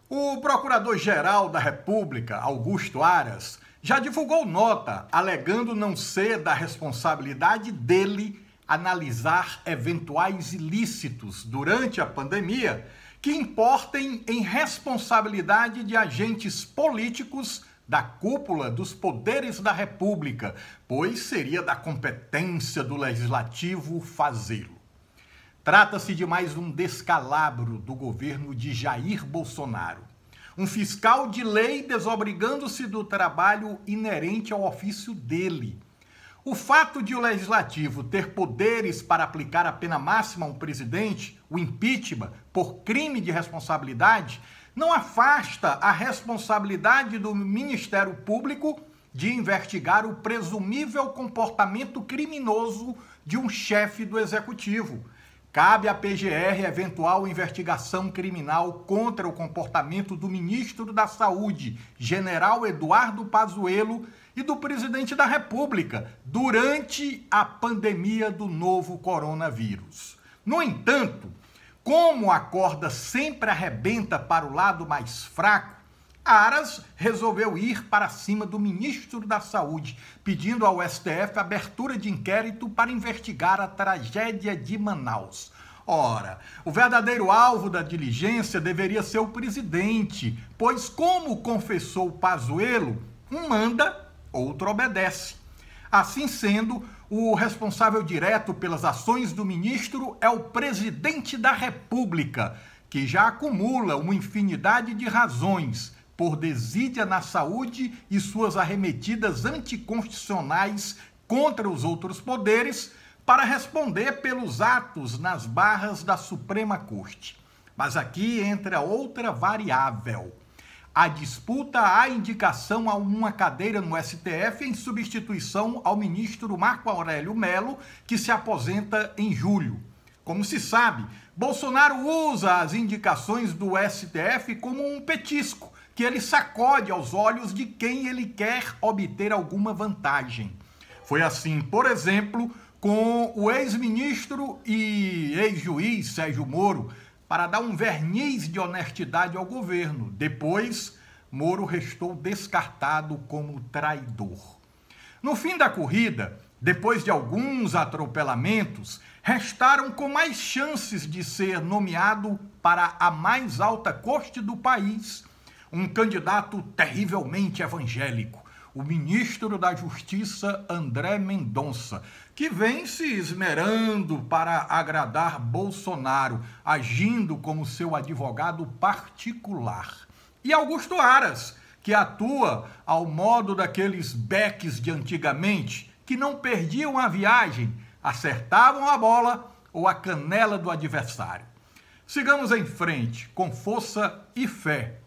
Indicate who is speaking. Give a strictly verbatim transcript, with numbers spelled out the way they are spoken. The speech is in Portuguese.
Speaker 1: O Procurador-Geral da República, Augusto Aras, já divulgou nota alegando não ser da responsabilidade dele analisar eventuais ilícitos durante a pandemia que importem em responsabilidade de agentes políticos da cúpula dos poderes da República, pois seria da competência do Legislativo fazê-lo. Trata-se de mais um descalabro do governo de Jair Bolsonaro. Um fiscal de lei desobrigando-se do trabalho inerente ao ofício dele. O fato de o Legislativo ter poderes para aplicar a pena máxima a um presidente, o impeachment, por crime de responsabilidade, não afasta a responsabilidade do Ministério Público de investigar o presumível comportamento criminoso de um chefe do Executivo. Cabe à P G R eventual investigação criminal contra o comportamento do ministro da Saúde, general Eduardo Pazuello, e do presidente da República durante a pandemia do novo coronavírus. No entanto, como a corda sempre arrebenta para o lado mais fraco, Aras resolveu ir para cima do ministro da Saúde, pedindo ao S T F abertura de inquérito para investigar a tragédia de Manaus. Ora, o verdadeiro alvo da diligência deveria ser o presidente, pois, como confessou Pazuello, um manda, outro obedece. Assim sendo, o responsável direto pelas ações do ministro é o presidente da República, que já acumula uma infinidade de razões por desídia na saúde e suas arremetidas anticonstitucionais contra os outros poderes para responder pelos atos nas barras da Suprema Corte. Mas aqui entra outra variável. A disputa à indicação a uma cadeira no S T F em substituição ao ministro Marco Aurélio Mello, que se aposenta em julho. Como se sabe, Bolsonaro usa as indicações do S T F como um petisco, que ele sacode aos olhos de quem ele quer obter alguma vantagem. Foi assim, por exemplo, com o ex-ministro e ex-juiz Sérgio Moro, para dar um verniz de honestidade ao governo. Depois, Moro restou descartado como traidor. No fim da corrida, depois de alguns atropelamentos, restaram com mais chances de ser nomeado para a mais alta corte do país um candidato terrivelmente evangélico, o ministro da Justiça André Mendonça, que vem se esmerando para agradar Bolsonaro, agindo como seu advogado particular. E Augusto Aras, que atua ao modo daqueles beques de antigamente, que não perdiam a viagem, acertavam a bola ou a canela do adversário. Sigamos em frente, com força e fé.